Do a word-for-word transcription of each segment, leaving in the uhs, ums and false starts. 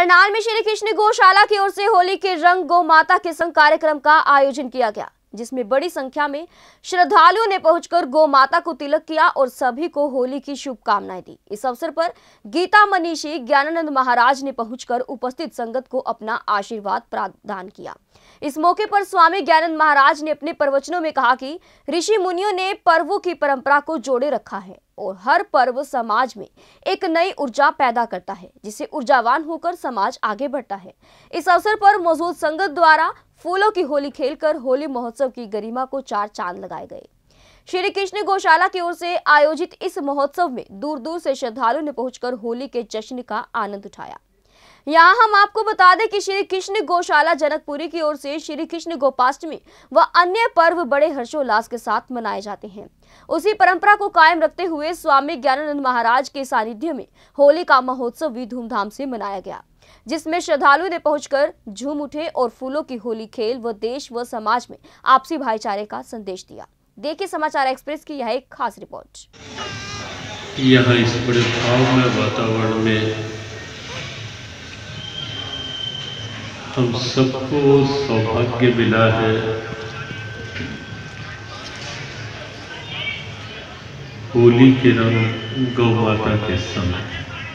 करनाल में श्री कृष्ण गौशाला की ओर से होली के रंग गौ माता के संग कार्यक्रम का आयोजन किया गया, जिसमें बड़ी संख्या में श्रद्धालुओं ने पहुंचकर गौ माता को तिलक किया और सभी को होली की शुभकामनाएं दी। इस अवसर पर गीता मनीषी ज्ञानानंद महाराज ने पहुंचकर उपस्थित संगत को अपना आशीर्वाद प्रदान किया। इस मौके पर स्वामी ज्ञानानंद महाराज ने अपने प्रवचनों में कहा कि ऋषि मुनियों ने पर्वों की परंपरा को जोड़े रखा है और हर पर्व समाज में एक नई ऊर्जा पैदा करता है, जिससे ऊर्जावान होकर समाज आगे बढ़ता है। इस अवसर पर मौजूद संगत द्वारा फूलों की होली खेलकर होली महोत्सव की गरिमा को चार चांद लगाए गए। श्री कृष्ण गौशाला की ओर से आयोजित इस महोत्सव में दूर दूर से श्रद्धालुओं ने पहुंचकर होली के जश्न का आनंद उठाया। यहाँ हम आपको बता दें कि श्री कृष्ण गौशाला जनकपुरी की ओर से श्री कृष्ण गोपाष्टमी व अन्य पर्व बड़े हर्षोल्लास के साथ मनाए जाते हैं। उसी परंपरा को कायम रखते हुए स्वामी ज्ञानानंद महाराज के सानिध्य में होली का महोत्सव भी धूमधाम से मनाया गया, जिसमें श्रद्धालुओं ने पहुंचकर झूम उठे और फूलों की होली खेल व देश व समाज में आपसी भाईचारे का संदेश दिया। देखिए समाचार एक्सप्रेस की यह एक खास रिपोर्ट। यहाँ इस बड़े भावमय वातावरण में हम सबको सौभाग्य मिला है होली के रंग गौ माता के समय।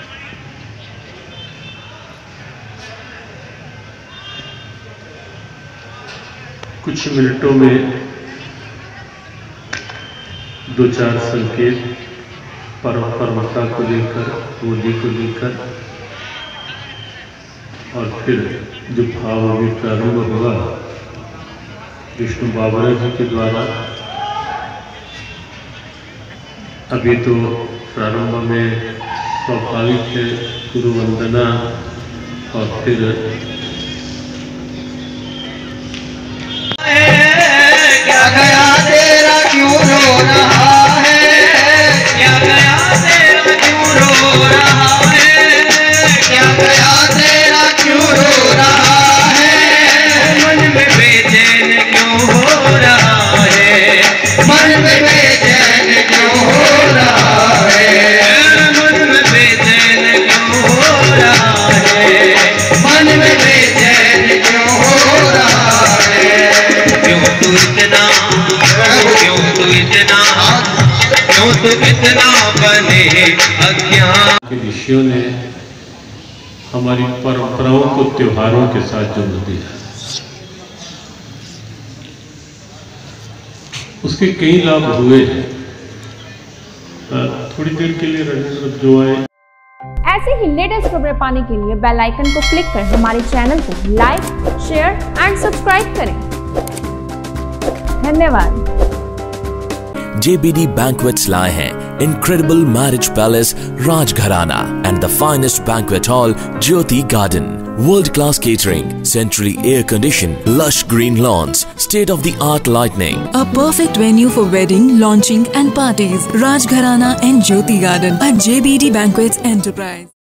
कुछ मिनटों में दो चार संकेत परंपरा को लेकर, होली को लेकर और फिर जो भाव अभी प्रारंभ हुआ विष्णु बाबरा जी के द्वारा। अभी तो प्रारंभ में स्वाभाविक है गुरु वंदना और फिर क्या गया तेरा क्यों रो रहा है, क्या गया तेरा क्यों रो रहा है, क्या गया तेरा क्यों रो रहा है, मन में बेचैन क्यों हो रहा है, मन में बेचैन क्यों हो रहा है, मन में बेचैन क्यों हो रहा है, मन में बेचैन क्यों हो रहा है, क्यों तू इतना, क्यों तू इतना, क्यों तू इतना बने अज्ञान। ऋषियों ने हमारी परंपराओं को त्योहारों के साथ जोड़ दिया। उसके कई लाभ हुए हैं। थोड़ी देर के लिए रविंद्र जो आए। ऐसे ही लेटेस्ट खबरें पाने के लिए बेल आइकन को क्लिक कर हमारे चैनल को लाइक, शेयर एंड सब्सक्राइब करें। धन्यवाद। J B D Banquets लाए हैं Incredible Marriage Palace Rajgharana and the finest banquet hall Jyoti Garden. World-class catering, centrally air-conditioned, lush green lawns, state-of-the-art lighting. A perfect venue for wedding, launching and parties. Rajgharana and Jyoti Garden at J B D Banquets Enterprise.